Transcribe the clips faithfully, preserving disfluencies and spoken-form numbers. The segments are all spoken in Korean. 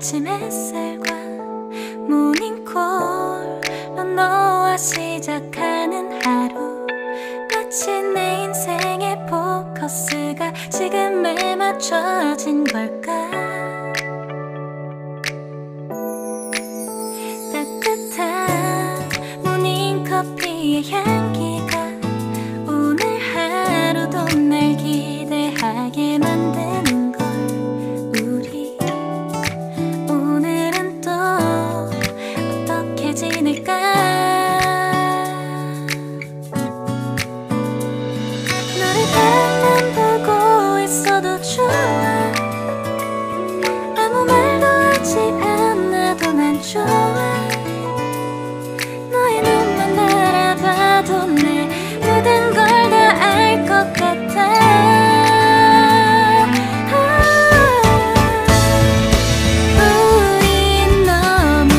아침 햇살과 모닝콜로 너와 시작하는 하루, 마치 내 인생의 포커스가 지금에 맞춰진 걸까. 따뜻한 모닝커피의 향기가 오늘 하루도 날 기대하게 만드는 걸. 우리 오늘은 또 어떻게 지낼까. 너를 가만 보고 있어도 좋아. 아무 말도 하지 않아도 난 좋아. 너의 눈만 바라봐도 내 모든 걸 다 알 것 같아. 우린 너무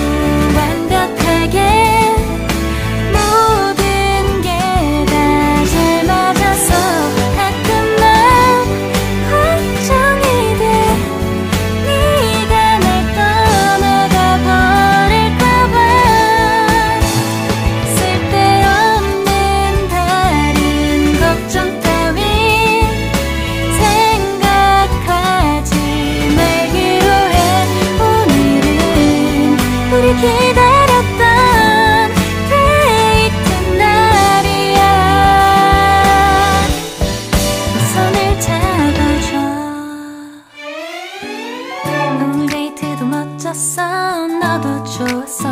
완벽하게 모든 게 다 잘 맞아서 가끔 난 걱정이 돼. 네가 날 떠나가 버릴까봐. 쓸데없는 다른 걱정 따윈 생각하지 말기로 해. 오늘은 우리 기다렸던 데이트 날이야. 손을 잡아줘. 오늘 데이트도 멋졌어. 너도 좋았어.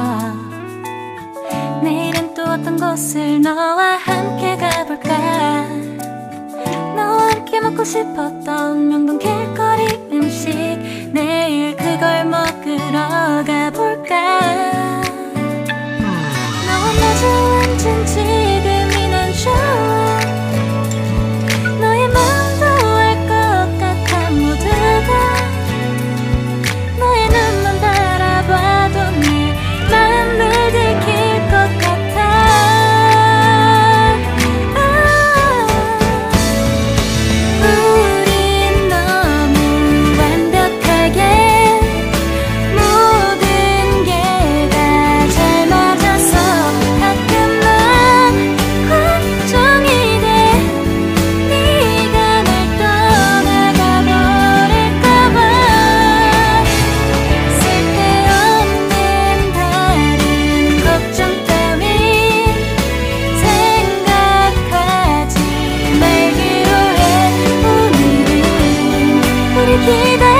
내일은 또 어떤 곳을 너와 함께 가볼까. 너와 함께 먹고 싶었던 명동 길거리 음식, 내일 그걸 먹으러 가볼까. 너와 마주 앉은 지금이 난 좋아. 너의 마음도 알 것 같아. 모두가 너의 눈만 바라봐도 내 마음을 들킬 것 같아. 아, 우린 너무 완벽하게 모든 게 다 잘 맞아서 가끔 난 걱정이 돼. 네가 날 떠나가 버릴까봐. 쓸데없는 다른 걱정 따윈 생각하지 말기로 해. 오늘은 우리 기다렸던